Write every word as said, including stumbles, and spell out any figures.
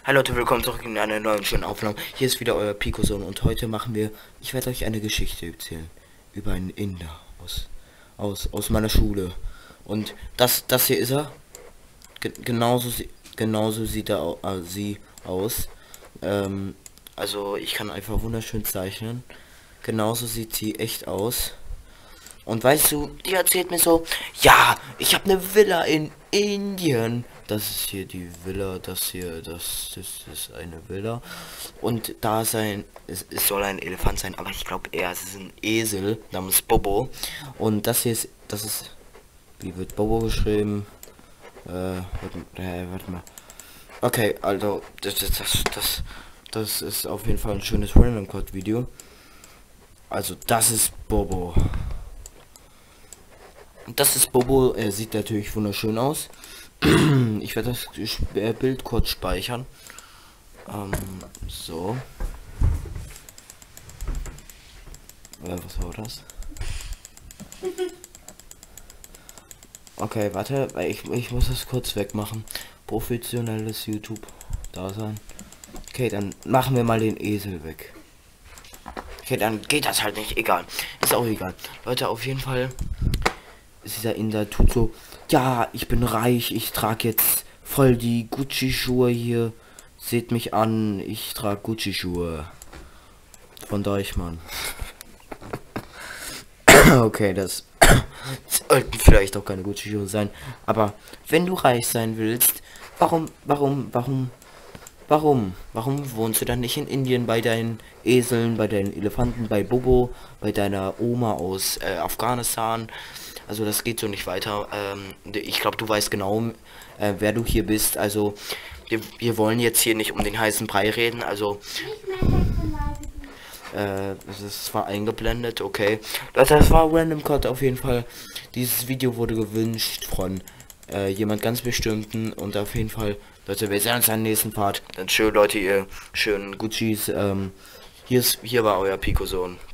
Hi Leute, willkommen zurück in einer neuen schönen Aufnahme. Hier ist wieder euer Pico-Sohn und heute machen wir, ich werde euch eine Geschichte erzählen über einen Inder aus, aus, aus meiner Schule. Und das, das hier ist er. Ge genauso, sie- genauso sieht er au äh, sie aus. Ähm, also ich kann einfach wunderschön zeichnen. Genauso sieht sie echt aus. Und weißt du, die erzählt mir so, ja, ich habe eine Villa in Indien. Das ist hier die Villa, das hier, das, das ist eine Villa. Und da ist ein, es, es soll ein Elefant sein, aber ich glaube eher, es ist ein Esel namens Bobo. Und das hier ist, das ist, wie wird Bobo geschrieben? Äh, warte, äh, warte mal. Okay, also, das, das, das, das, das ist auf jeden Fall ein schönes Random Code Video. Also, das ist Bobo. Das ist Bobo, er sieht natürlich wunderschön aus. Ich werde das äh, Bild kurz speichern. Ähm, so. Äh, was war das? Okay, warte, weil ich, ich muss das kurz wegmachen. Professionelles YouTube da sein. Okay, dann machen wir mal den Esel weg. Okay, dann geht das halt nicht. Egal. Ist auch egal. Leute, auf jeden Fall ist dieser Inder tut so, ja, ich bin reich, ich trage jetzt voll die Gucci-Schuhe hier. Seht mich an, ich trage Gucci-Schuhe. Von Deichmann. Okay, das sollten vielleicht auch keine Gucci-Schuhe sein. Aber wenn du reich sein willst, warum, warum, warum, warum, warum wohnst du dann nicht in Indien bei deinen Eseln, bei deinen Elefanten, bei Bobo, bei deiner Oma aus äh, Afghanistan? Also das geht so nicht weiter. Ähm, ich glaube, du weißt genau, äh, wer du hier bist. Also wir, wir wollen jetzt hier nicht um den heißen Brei reden. Also äh, es ist zwar eingeblendet, okay. Leute, das war Random Cut auf jeden Fall. Dieses Video wurde gewünscht von äh, jemand ganz bestimmten und auf jeden Fall, Leute, wir sehen uns am nächsten Part. Dann schön, Leute, ihr schönen Guccis. Ähm, hier ist, hier war euer Pico-Sohn.